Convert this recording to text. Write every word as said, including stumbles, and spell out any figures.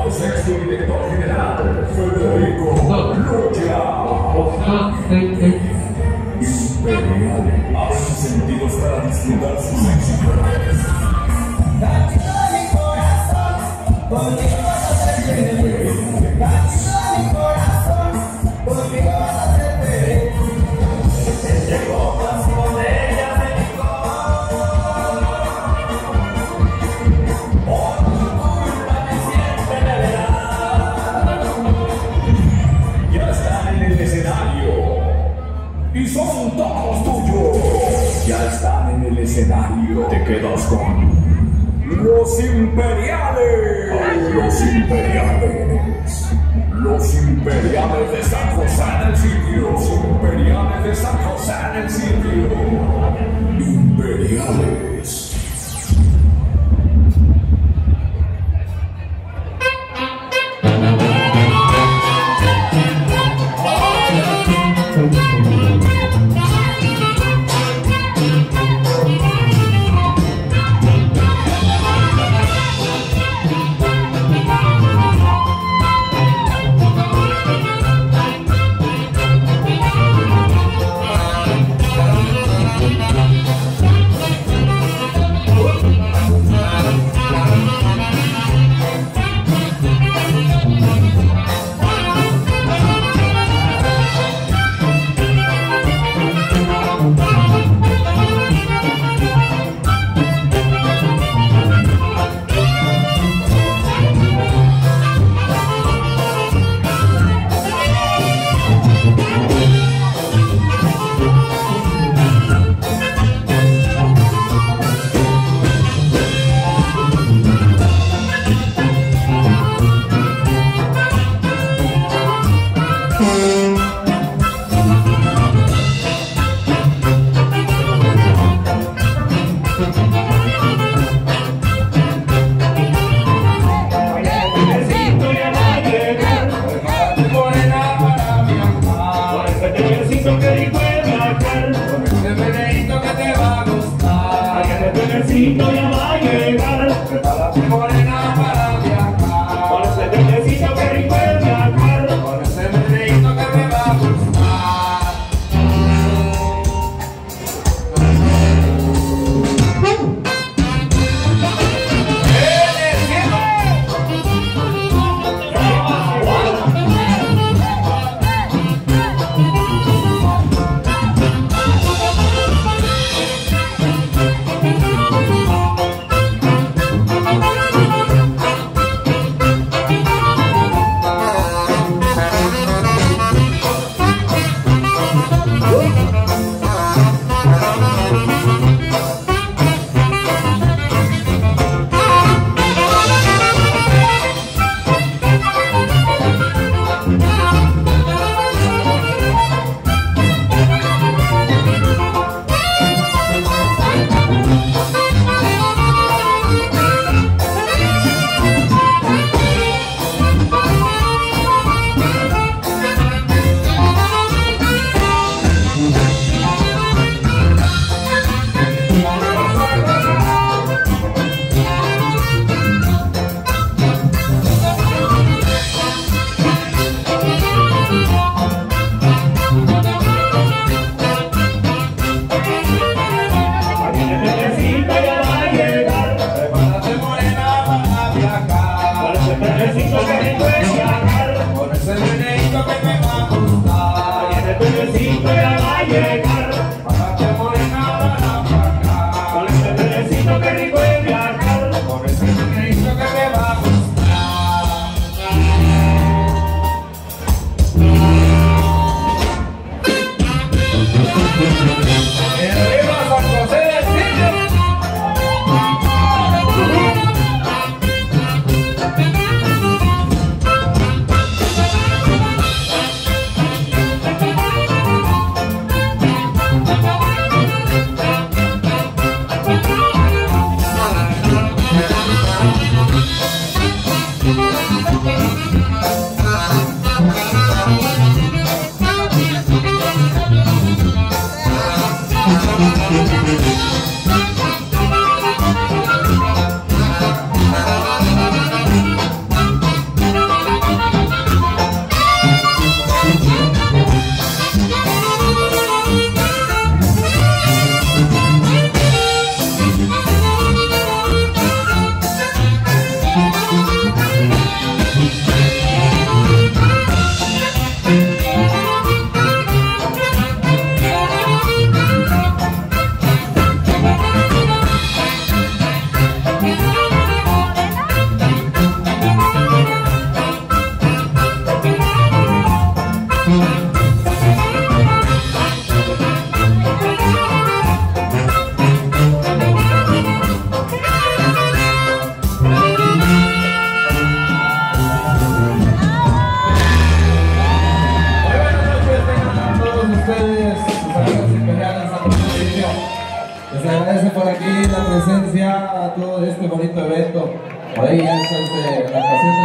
Sexto Director General, Federico Lucha. Imperiales, abran sus sentidos para disfrutar sus éxitos. Latido mi corazón, conmigo vas a ser feliz. Latido mi corazón, conmigo vas a ser feliz. Entre copas y botellas de licor, por tu culpa me siempre beberás. Ya están en el escenario y son todos tuyos. Ya están en el escenario. Te quedas con los Imperiales. Los Imperiales. Los Imperiales de San José en el sitio. Los Imperiales de San José en el sitio. Imperiales. presencia a todo este bonito evento. Por ahí ya está este, la caseta